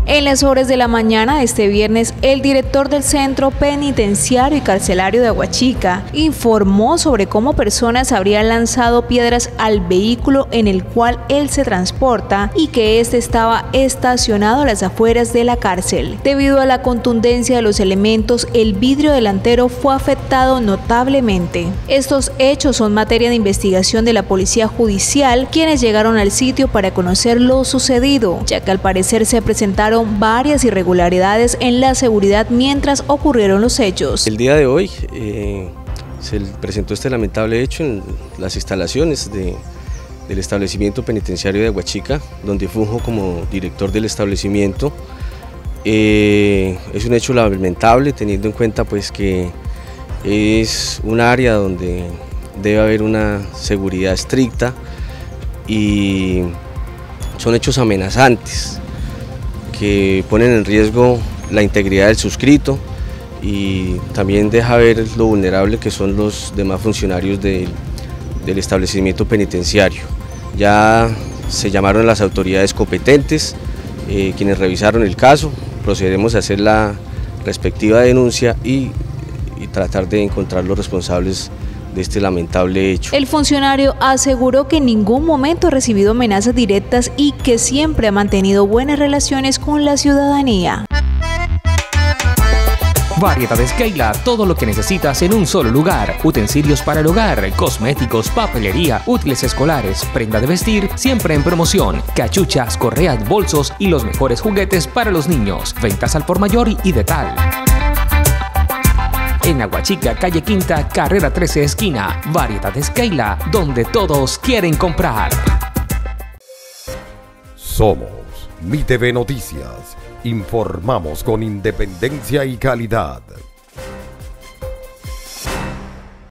En las horas de la mañana de este viernes, el director del Centro Penitenciario y Carcelario de Aguachica informó sobre cómo personas habrían lanzado piedras al vehículo en el cual él se transporta y que este estaba estacionado a las afueras de la cárcel. Debido a la contundencia de los elementos, el vidrio delantero fue afectado notablemente. Estos hechos son materia de investigación de la Policía Judicial, quienes llegaron al sitio para conocer lo sucedido, ya que al parecer se presentaron varias irregularidades en la seguridad mientras ocurrieron los hechos. El día de hoy se presentó este lamentable hecho en las instalaciones del establecimiento penitenciario de Aguachica, donde funjo como director del establecimiento. Es un hecho lamentable, teniendo en cuenta pues que es un área donde debe haber una seguridad estricta y son hechos amenazantes que ponen en riesgo la integridad del suscrito y también deja ver lo vulnerable que son los demás funcionarios del establecimiento penitenciario. Ya se llamaron las autoridades competentes, quienes revisaron el caso, procederemos a hacer la respectiva denuncia y tratar de encontrar los responsables de este lamentable hecho. El funcionario aseguró que en ningún momento ha recibido amenazas directas y que siempre ha mantenido buenas relaciones con la ciudadanía. Variedades Keila, todo lo que necesitas en un solo lugar. Utensilios para el hogar, cosméticos, papelería, útiles escolares, prenda de vestir, siempre en promoción. Cachuchas, correas, bolsos y los mejores juguetes para los niños. Ventas al por mayor y de tal. En Aguachica, calle Quinta, carrera 13 esquina. Variedades Keila, donde todos quieren comprar. Somos MITV Noticias. Informamos con independencia y calidad.